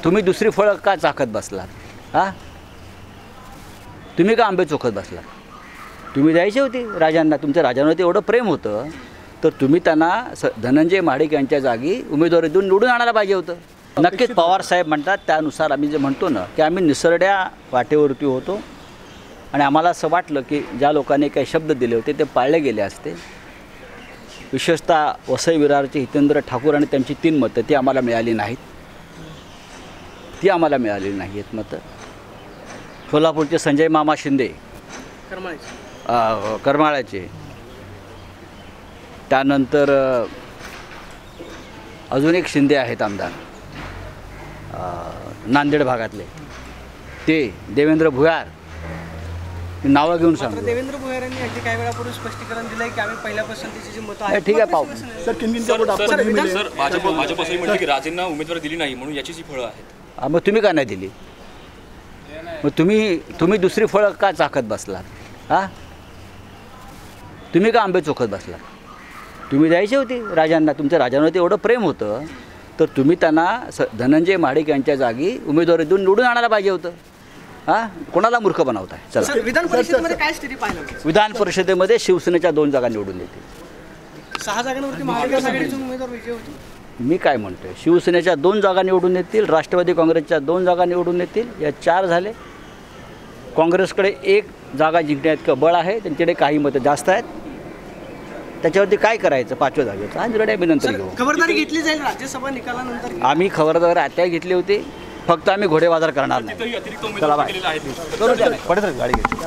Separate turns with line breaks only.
तुम्ही दुसरी फळं का चाखत बसलात? हां, तुम्ही का आंबे चोखत बसलात? तुम्ही द्यायची होती राजांना, तुमच्या राजांवरती एवढं प्रेम होतं तर तुम्ही त्यांना धनंजय महाडिक यांच्या जागी उमेदवारी देऊन निवडून आणायला पाहिजे होतं. नक्कीच पवारसाहेब म्हणतात त्यानुसार आम्ही जे म्हणतो ना की आम्ही निसरड्या वाटेवरती होतो आणि आम्हाला असं वाटलं की ज्या लोकांनी काही शब्द दिले होते ते पाळले गेले असते. विशेषतः वसई विरारचे हितेंद्र ठाकूर आणि त्यांची 3 मतं ती आम्हाला मिळाली नाहीत. ती आम्हाला मिळालेली नाही आहेत मतं. सोलापूरचे संजय मामा शिंदे करमाळ्याचे, त्यानंतर अजून एक शिंदे आहेत आमदार नांदेड भागातले, ते देवेंद्र भुयार, नावं घेऊन सांगतो.
देवेंद्र भुयार यांनी अगदी काही वेळापूर्वी स्पष्टीकरण दिलंय की आम्ही पहिल्या पसंतीची जी मतं
आहेत. ठीक आहे, पाहू.
सर भाजप असंही म्हणते की राजेंना उमेदवारी दिली नाही म्हणून याचीच ही फळं आहेत.
मग तुम्ही का नाही दिली? मग तुम्ही दुसरी फळं का चाखत बसलात? हां, तुम्ही का आंबे चोखत बसलात? तुम्ही द्यायची होती राजांना, तुमच्या राजांवरती एवढं प्रेम होतं तर तुम्ही त्यांना धनंजय महाडिक यांच्या जागी उमेदवारी देऊन निवडून आणायला पाहिजे होतं. हां, कोणाला मूर्ख बनवताय? चला,
विधान परिषदेमध्ये काय स्थिती पाहायला मिळते?
विधान परिषदेमध्ये शिवसेनेच्या 2 जागा निवडून येतील.
6 जागांवरती महाविकास आघाडीचे उमेदवार विजय होते.
मी काय म्हणतोय, शिवसेनेच्या 2 जागा निवडून येतील, राष्ट्रवादी काँग्रेसच्या 2 जागा निवडून येतील, या 4 झाले. काँग्रेसकडे 1 जागा जिंकण्याइतकं बळ आहे, त्यांच्याकडे काही मतं जास्त आहेत. त्याच्यावरती काय करायचं 5व्या जागेचं हा निर्णय आम्ही नंतर घेऊ.
खबरदारी घेतली जाईल राज्यसभा निकालानंतर.
आम्ही खबरदारी आता घेतली होती, फक्त आम्ही घोडेबाजार करणार नाही.
तिथेही अतिरिक्त
चला
उमेदवार
बाय.
केलेले आहेत.
करू द्या, पडत गाडी घेतली.